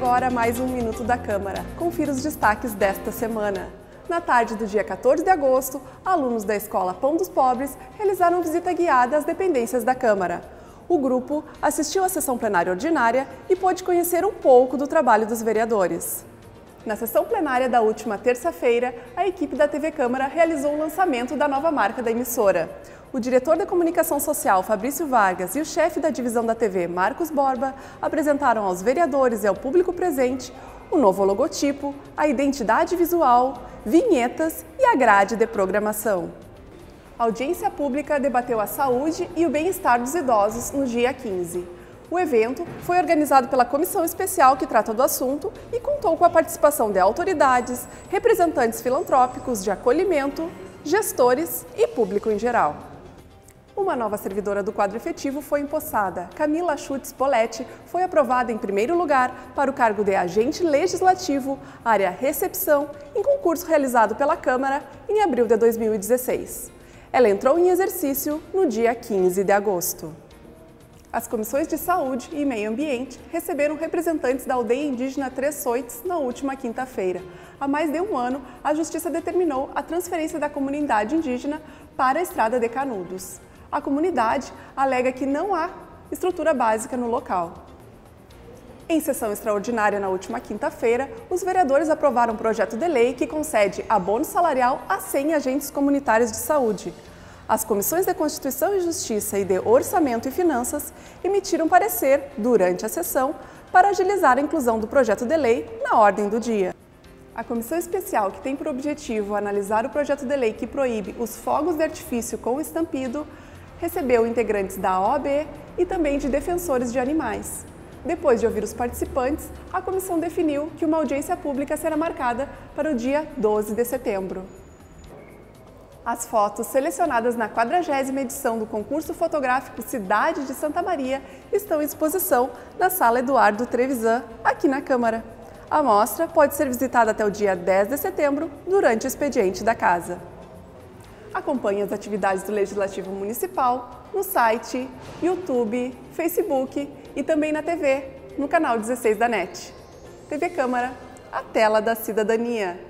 agora mais um Minuto da Câmara. Confira os destaques desta semana. Na tarde do dia 14 de agosto, alunos da Escola Pão dos Pobres realizaram visita guiada às dependências da Câmara. O grupo assistiu à sessão plenária ordinária e pôde conhecer um pouco do trabalho dos vereadores. Na sessão plenária da última terça-feira, a equipe da TV Câmara realizou o lançamento da nova marca da emissora. O diretor da Comunicação Social, Fabrício Vargas, e o chefe da divisão da TV, Marcos Borba, apresentaram aos vereadores e ao público presente o novo logotipo, a identidade visual, vinhetas e a grade de programação. A audiência pública debateu a saúde e o bem-estar dos idosos no dia 15. O evento foi organizado pela comissão especial que trata do assunto e contou com a participação de autoridades, representantes filantrópicos de acolhimento, gestores e público em geral. Uma nova servidora do quadro efetivo foi empossada. Camila Schutz Poletti foi aprovada em primeiro lugar para o cargo de agente legislativo, área recepção, em concurso realizado pela Câmara em abril de 2016. Ela entrou em exercício no dia 15 de agosto. As comissões de Saúde e Meio Ambiente receberam representantes da aldeia indígena Três Soites na última quinta-feira. Há mais de um ano, a Justiça determinou a transferência da comunidade indígena para a Estrada de Canudos. A comunidade alega que não há estrutura básica no local. Em sessão extraordinária na última quinta-feira, os vereadores aprovaram um projeto de lei que concede abono salarial a 100 agentes comunitários de saúde. As comissões de Constituição e Justiça e de Orçamento e Finanças emitiram parecer durante a sessão para agilizar a inclusão do projeto de lei na ordem do dia. A comissão especial, que tem por objetivo analisar o projeto de lei que proíbe os fogos de artifício com estampido, recebeu integrantes da OAB e também de defensores de animais. Depois de ouvir os participantes, a comissão definiu que uma audiência pública será marcada para o dia 12 de setembro. As fotos selecionadas na 40ª edição do concurso fotográfico Cidade de Santa Maria estão em exposição na Sala Eduardo Trevisan, aqui na Câmara. A mostra pode ser visitada até o dia 10 de setembro, durante o expediente da Casa. Acompanhe as atividades do Legislativo Municipal no site, YouTube, Facebook e também na TV, no canal 16 da NET. TV Câmara, a tela da cidadania.